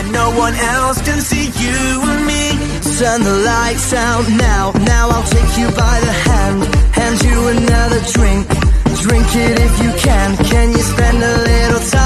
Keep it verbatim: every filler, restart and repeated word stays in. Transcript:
where no one else can see you and me. Turn the lights out now, now I'll take you by the hand, hand you another drink. Drink it if you can, can you spend a little time